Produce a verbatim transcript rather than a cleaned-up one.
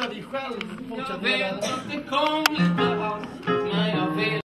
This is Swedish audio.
dig själv. Jag vet att det kom lite